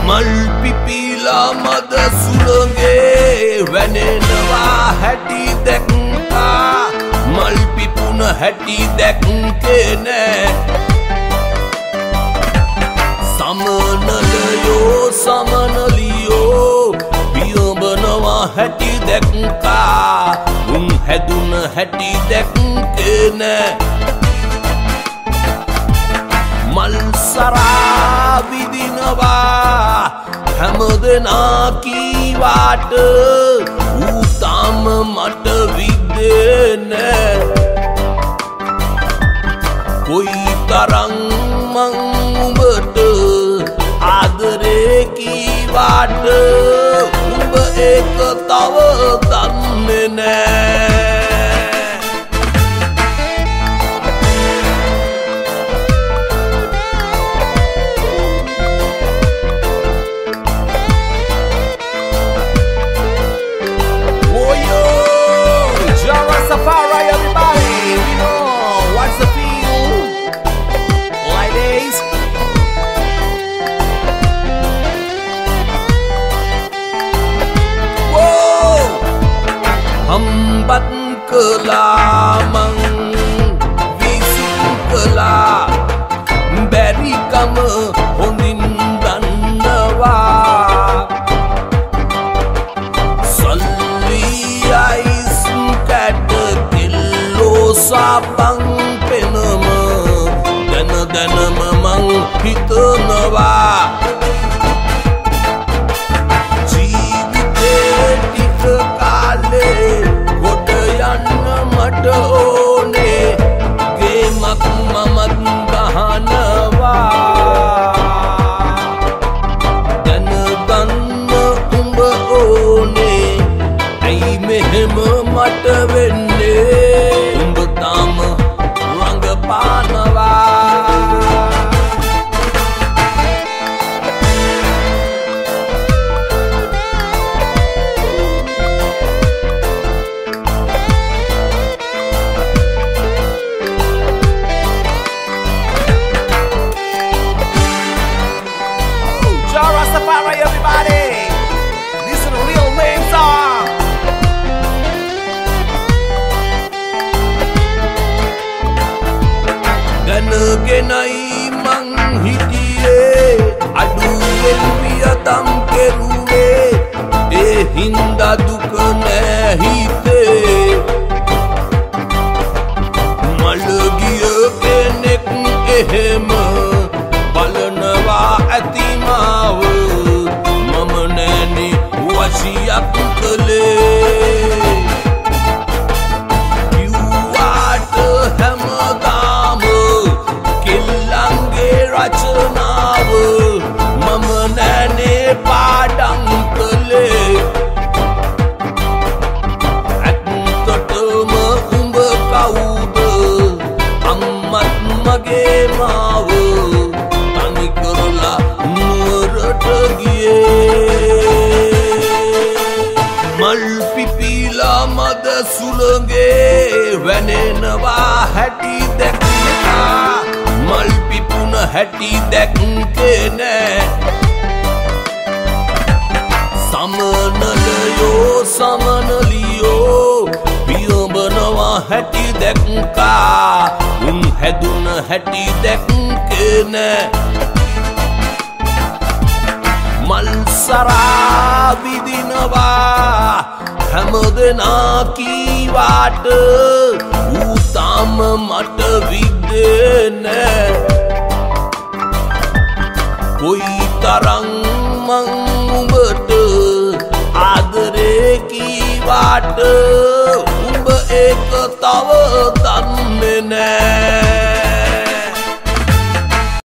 මල් පිපිලා මද සුළඟේ වැනෙනවා හැටි දැක්කා මල් පිපුණ හැටි දැක්කේ නෑ සමනලයෝ සමනලියෝ පියඹනවා හැටි දැක්කා උන් හැදුන හැටි දැක්කේ නෑ මල් සරා විදිනවා හැමදෙනා කීවාට ඌ තාම මට විද්දේ නෑ කොයි තරම් මං උඹට ආදරේ කීවාට උඹ ඒක තව දන්නේ නෑ Kelamang vising kela beri kama honin dandawa salli ais kata kilo sabang penama dana dana mamang hitanawa jivite tika kale මට ඕනේ ගේමක් මමත් ගහනවා දැනගන්න උඹ ඕනේ ඇයි මෙහෙම මට වෙන්නේ උඹ තාම රඟපානවා everybody, this is a real name song. Danagenai mang hitiye, aduwen piyatam keruwe, hinda duka nehite. Malagiya kenek ehema, balanawa atimawa. Wasiyak kale yuwaat hamadam killange rachanav mama nane padang kale attatama umba kauda ammat mage mav tani karla murata giye මල් පිපිලා මද සුළඟේ වැනෙනවා හැටි දැක්කා මල් පිපුණ හැටි දැක්කේ නෑ සමනලයෝ සමනලියෝ පියඹනවා හැටි දැක්කා උන් හැදුන හැටි දැක්කේ නෑ මල් සරා විදිනවා හැමදෙනා කීවාට ඌ තාම මට විද්දේ නෑ කොයි තරම් මං උඹට ආදරේ කීවාට උඹ ඒක තව දන්නේ නෑ